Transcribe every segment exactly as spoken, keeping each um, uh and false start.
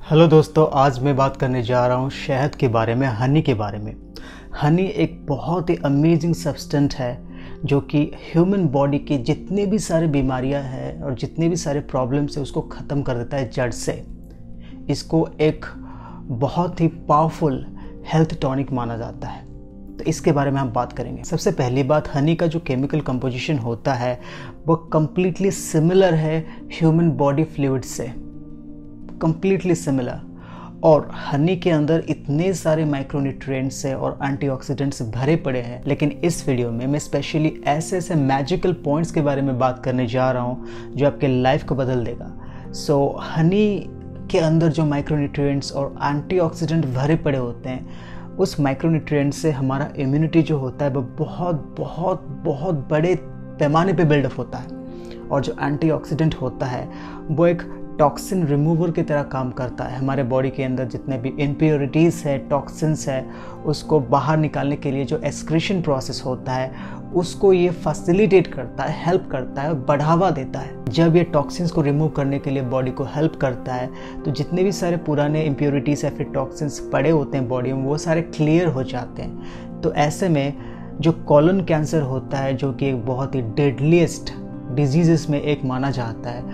Hello दोस्तों, आज मैं बात करने जा रहा हूँ शहद के बारे में, हनी के बारे में। हनी एक बहुत ही अमेजिंग सब्सटेंट है जो कि ह्यूमन बॉडी की जितने भी सारे बीमारियाँ हैं और जितने भी सारे प्रॉब्लम्स है उसको ख़त्म कर देता है जड़ से। इसको एक बहुत ही पावरफुल हेल्थ टॉनिक माना जाता है, तो इसके बारे में हम बात करेंगे। सबसे पहली बात, हनी का जो केमिकल कंपोजिशन होता है वो कम्प्लीटली सिमिलर है ह्यूमन बॉडी फ्लूइड से, कम्प्लीटली सिमिलर। और हनी के अंदर इतने सारे माइक्रोन्यूट्रिएंट्स है और एंटीऑक्सीडेंट्स भरे पड़े हैं, लेकिन इस वीडियो में मैं स्पेशली ऐसे ऐसे मैजिकल पॉइंट्स के बारे में बात करने जा रहा हूँ जो आपके लाइफ को बदल देगा। सो so, हनी के अंदर जो माइक्रोन्यूट्रिएंट्स और एंटीऑक्सीडेंट भरे पड़े होते हैं, उस माइक्रोन्यूट्रिएंट से हमारा इम्यूनिटी जो होता है वो बहुत बहुत बहुत बड़े पैमाने पे बिल्डअप होता है। और जो एंटीऑक्सीडेंट होता है वो एक टॉक्सिन रिमूवर की तरह काम करता है। हमारे बॉडी के अंदर जितने भी इम्प्योरिटीज़ है, टॉक्सिन्स है, उसको बाहर निकालने के लिए जो एक्सक्रीशन प्रोसेस होता है उसको ये फैसिलिटेट करता है, हेल्प करता है और बढ़ावा देता है। जब ये टॉक्सिन्स को रिमूव करने के लिए बॉडी को हेल्प करता है तो जितने भी सारे पुराने इम्प्योरिटीज़ या फिर टॉक्सिन्स पड़े होते हैं बॉडी में वो सारे क्लियर हो जाते हैं। तो ऐसे में जो कॉलन कैंसर होता है, जो कि एक बहुत ही डेडलीस्ट डिजीज़ में एक माना जाता है,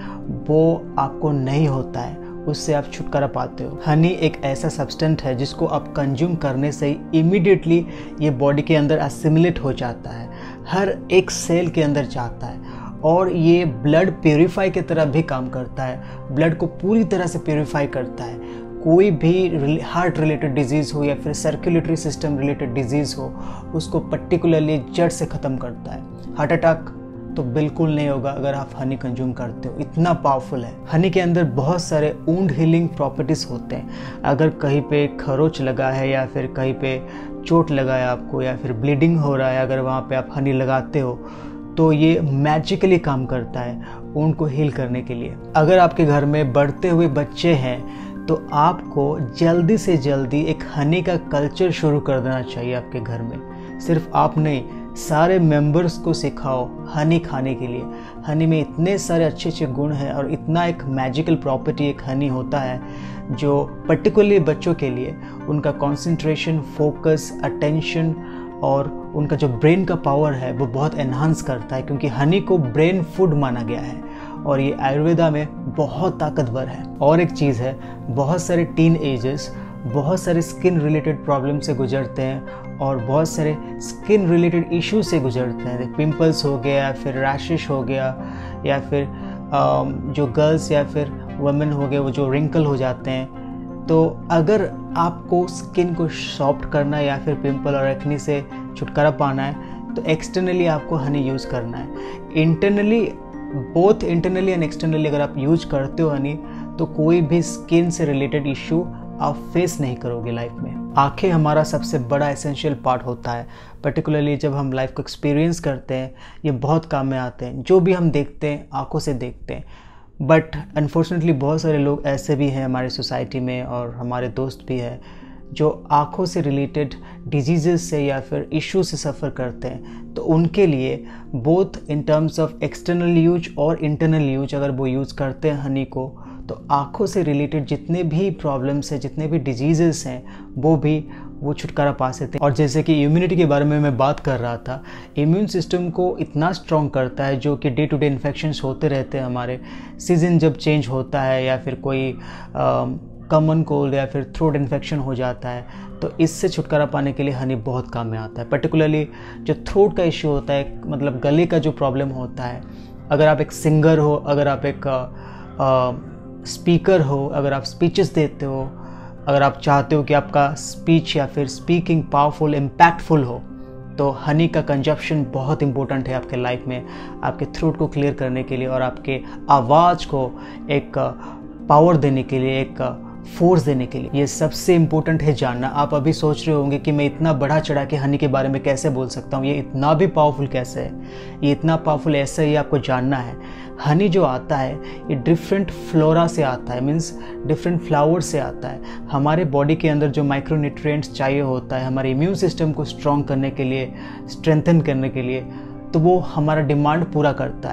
वो आपको नहीं होता है, उससे आप छुटकारा पाते हो। हनी एक ऐसा सब्सटेंट है जिसको आप कंज्यूम करने से ही इमीडिएटली ये बॉडी के अंदर असिमिलेट हो जाता है, हर एक सेल के अंदर जाता है और ये ब्लड प्योरीफाई की तरह भी काम करता है। ब्लड को पूरी तरह से प्योरीफाई करता है। कोई भी हार्ट रिलेटेड डिजीज़ हो या फिर सर्कुलेटरी सिस्टम रिलेटेड डिजीज़ हो, उसको पर्टिकुलरली जड़ से ख़त्म करता है। हार्ट अटैक तो बिल्कुल नहीं होगा अगर आप हनी कंज्यूम करते हो, इतना पावरफुल है। हनी के अंदर बहुत सारे वुंड हीलिंग प्रॉपर्टीज़ होते हैं। अगर कहीं पे खरोच लगा है या फिर कहीं पे चोट लगा है आपको या फिर ब्लीडिंग हो रहा है, अगर वहाँ पे आप हनी लगाते हो तो ये मैजिकली काम करता है वुंड को हील करने के लिए। अगर आपके घर में बढ़ते हुए बच्चे हैं तो आपको जल्दी से जल्दी एक हनी का कल्चर शुरू कर देना चाहिए आपके घर में। सिर्फ आप नहीं, सारे मेंबर्स को सिखाओ हनी खाने के लिए। हनी में इतने सारे अच्छे अच्छे गुण हैं और इतना एक मैजिकल प्रॉपर्टी एक हनी होता है जो पर्टिकुलरली बच्चों के लिए उनका कंसंट्रेशन, फोकस, अटेंशन और उनका जो ब्रेन का पावर है वो बहुत एनहांस करता है, क्योंकि हनी को ब्रेन फूड माना गया है और ये आयुर्वेदा में बहुत ताकतवर है। और एक चीज़ है, बहुत सारे टीन एजर्स बहुत सारे स्किन रिलेटेड प्रॉब्लम से गुजरते हैं और बहुत सारे स्किन रिलेटेड इशू से गुजरते हैं। पिंपल्स हो गया या फिर रैशेस हो गया या फिर जो गर्ल्स या फिर वुमेन हो गए वो जो रिंकल हो जाते हैं। तो अगर आपको स्किन को सॉफ्ट करना है या फिर पिंपल और एक्ने से छुटकारा पाना है तो एक्सटर्नली आपको हनी यूज़ करना है। Internally, both internally and externally अगर आप यूज करते हो हनी तो कोई भी स्किन से रिलेटेड इशू आप फेस नहीं करोगे लाइफ में। आंखें हमारा सबसे बड़ा एसेंशियल पार्ट होता है, पर्टिकुलरली जब हम लाइफ को एक्सपीरियंस करते हैं, ये बहुत काम में आते हैं। जो भी हम देखते हैं आंखों से देखते हैं, बट अनफॉर्चुनेटली बहुत सारे लोग ऐसे भी हैं हमारी सोसाइटी में और हमारे दोस्त भी हैं जो आंखों से रिलेटेड डिजीज़ से या फिर इशू से सफ़र करते हैं। तो उनके लिए both in terms of external use और इंटरनल यूज अगर वो यूज़ करते हैं हनी को, तो आँखों से रिलेटेड जितने भी प्रॉब्लम्स हैं, जितने भी डिजीज़ हैं, वो भी वो छुटकारा पा सकते हैं। और जैसे कि इम्यूनिटी के बारे में मैं बात कर रहा था, इम्यून सिस्टम को इतना स्ट्रॉन्ग करता है जो कि डे टू डे इन्फेक्शंस होते रहते हैं हमारे। सीज़न जब चेंज होता है या फिर कोई कॉमन कोल्ड या फिर थ्रोट इन्फेक्शन हो जाता है तो इससे छुटकारा पाने के लिए हनी बहुत काम में आता है। पर्टिकुलरली जो थ्रोट का इश्यू होता है, मतलब गले का जो प्रॉब्लम होता है, अगर आप एक सिंगर हो, अगर आप एक आ, स्पीकर हो, अगर आप स्पीचेस देते हो, अगर आप चाहते हो कि आपका स्पीच या फिर स्पीकिंग पावरफुल, इम्पैक्टफुल हो, तो हनी का कंजप्शन बहुत इंपॉर्टेंट है आपके लाइफ में, आपके थ्रोट को क्लियर करने के लिए और आपके आवाज़ को एक पावर देने के लिए, एक फोर्स देने के लिए। ये सबसे इम्पोर्टेंट है जानना। आप अभी सोच रहे होंगे कि मैं इतना बढ़ा चढ़ा के हनी के बारे में कैसे बोल सकता हूँ, ये इतना भी पावरफुल कैसे है, ये इतना पावरफुल ऐसे ही आपको जानना है। हनी जो आता है ये डिफरेंट फ्लोरा से आता है, मीन्स डिफरेंट फ्लावर से आता है। हमारे बॉडी के अंदर जो माइक्रोन्यूट्रिएंट्स चाहिए होता है हमारे इम्यून सिस्टम को स्ट्रॉन्ग करने के लिए, स्ट्रेंथन करने के लिए, तो वो हमारा डिमांड पूरा करता है।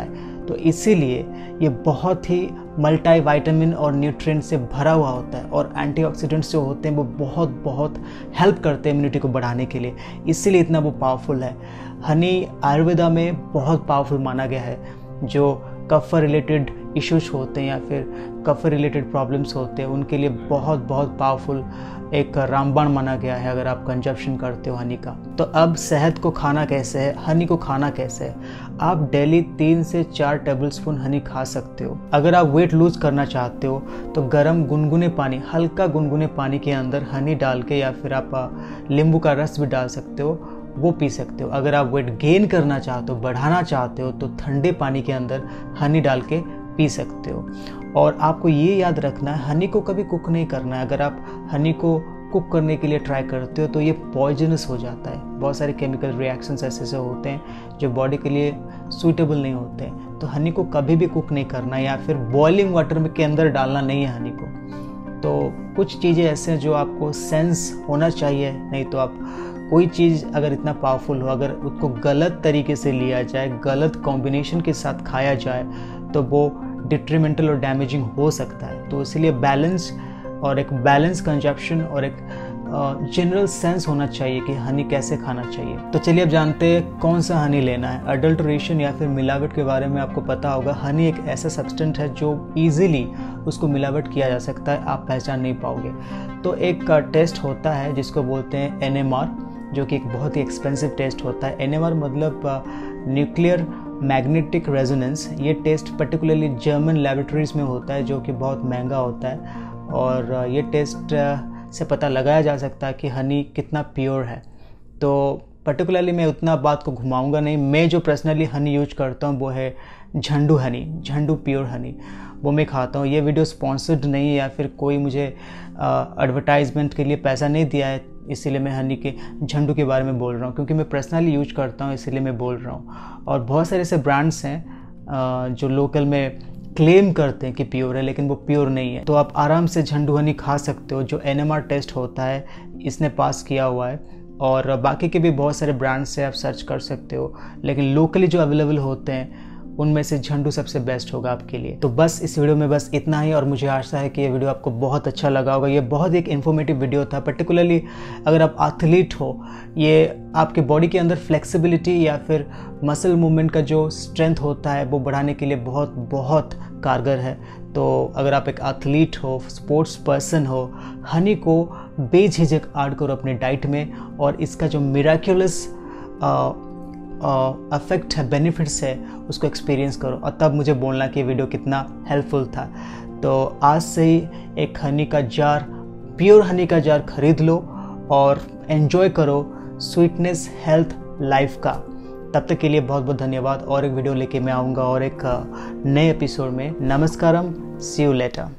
तो इसीलिए ये बहुत ही मल्टी विटामिन और न्यूट्रिएंट से भरा हुआ होता है, और एंटीऑक्सीडेंट्स जो होते हैं वो बहुत बहुत हेल्प करते हैं इम्यूनिटी को बढ़ाने के लिए, इसीलिए इतना वो पावरफुल है। हनी आयुर्वेदा में बहुत पावरफुल माना गया है। जो कफ रिलेटेड इश्यूज होते हैं या फिर कफ रिलेटेड प्रॉब्लम्स होते हैं उनके लिए बहुत बहुत पावरफुल एक रामबाण माना गया है अगर आप कंजप्शन करते हो हनी का। तो अब शहद को खाना कैसे है, हनी को खाना कैसे है? आप डेली तीन से चार टेबलस्पून हनी खा सकते हो। अगर आप वेट लूज करना चाहते हो तो गर्म गुनगुने पानी, हल्का गुनगुने पानी के अंदर हनी डाल के या फिर आप नींबू का रस भी डाल सकते हो, वो पी सकते हो। अगर आप वेट गेन करना चाहते हो, बढ़ाना चाहते हो, तो ठंडे पानी के अंदर हनी डाल के पी सकते हो। और आपको ये याद रखना है, हनी को कभी कुक नहीं करना है। अगर आप हनी को कुक करने के लिए ट्राई करते हो तो ये पॉइजनस हो जाता है। बहुत सारे केमिकल रिएक्शंस ऐसे ऐसे होते हैं जो बॉडी के लिए सूटेबल नहीं होते हैं। तो हनी को कभी भी कुक नहीं करना या फिर बॉइलिंग वाटर के अंदर डालना नहीं है हनी को। तो कुछ चीज़ें ऐसे हैं जो आपको सेंस होना चाहिए, नहीं तो आप कोई चीज़ अगर इतना पावरफुल हो, अगर उसको गलत तरीके से लिया जाए, गलत कॉम्बिनेशन के साथ खाया जाए तो वो डिट्रीमेंटल और डैमेजिंग हो सकता है। तो इसलिए बैलेंस और एक बैलेंस कंजप्शन और एक जनरल uh, सेंस होना चाहिए कि हनी कैसे खाना चाहिए। तो चलिए अब जानते हैं कौन सा हनी लेना है। अडल्ट्रेशन या फिर मिलावट के बारे में आपको पता होगा। हनी एक ऐसा सब्सटेंट है जो इजीली उसको मिलावट किया जा सकता है, आप पहचान नहीं पाओगे। तो एक टेस्ट होता है जिसको बोलते हैं एन एम आर, जो कि एक बहुत ही एक्सपेंसिव टेस्ट होता है। एन एम आर मतलब न्यूक्लियर मैग्नेटिक रेजोनेंस। ये टेस्ट पर्टिकुलरली जर्मन लैबोरेटरीज में होता है, जो कि बहुत महंगा होता है, और ये टेस्ट से पता लगाया जा सकता है कि हनी कितना प्योर है। तो पर्टिकुलरली मैं उतना बात को घुमाऊंगा नहीं। मैं जो पर्सनली हनी यूज करता हूँ वो है Jhandu honey, Jhandu pure honey, वो मैं खाता हूँ। ये वीडियो स्पॉन्सर्ड नहीं है या फिर कोई मुझे एडवर्टाइजमेंट के लिए पैसा नहीं दिया है, इसीलिए मैं हनी के झंडू के बारे में बोल रहा हूँ, क्योंकि मैं पर्सनली यूज करता हूँ इसीलिए मैं बोल रहा हूँ। और बहुत सारे ऐसे ब्रांड्स हैं जो लोकल में क्लेम करते हैं कि प्योर है, लेकिन वो प्योर नहीं है। तो आप आराम से झंडू हनी खा सकते हो। जो एन एम आर टेस्ट होता है इसने पास किया हुआ है, और बाकी के भी बहुत सारे ब्रांड्स से आप सर्च कर सकते हो, लेकिन लोकली जो अवेलेबल होते हैं उनमें से झंडू सबसे बेस्ट होगा आपके लिए। तो बस इस वीडियो में बस इतना ही, और मुझे आशा है कि ये वीडियो आपको बहुत अच्छा लगा होगा। ये बहुत एक इन्फॉर्मेटिव वीडियो था, पर्टिकुलरली अगर आप एथलीट हो। ये आपके बॉडी के अंदर फ्लेक्सिबिलिटी या फिर मसल मूवमेंट का जो स्ट्रेंथ होता है वो बढ़ाने के लिए बहुत बहुत कारगर है। तो अगर आप एक एथलीट हो, स्पोर्ट्स पर्सन हो, हनी को बेझिझक ऐड करो अपने डाइट में, और इसका जो मिराक्युलस अफेक्ट है, बेनिफिट्स है, उसको एक्सपीरियंस करो, और तब मुझे बोलना कि वीडियो कितना हेल्पफुल था। तो आज से ही एक हनी का जार, प्योर हनी का जार खरीद लो और एंजॉय करो स्वीटनेस हेल्थ लाइफ का। तब तक के लिए बहुत बहुत धन्यवाद। और एक वीडियो लेके मैं आऊँगा और एक नए एपिसोड में। नमस्कारम, सी यू लेटर।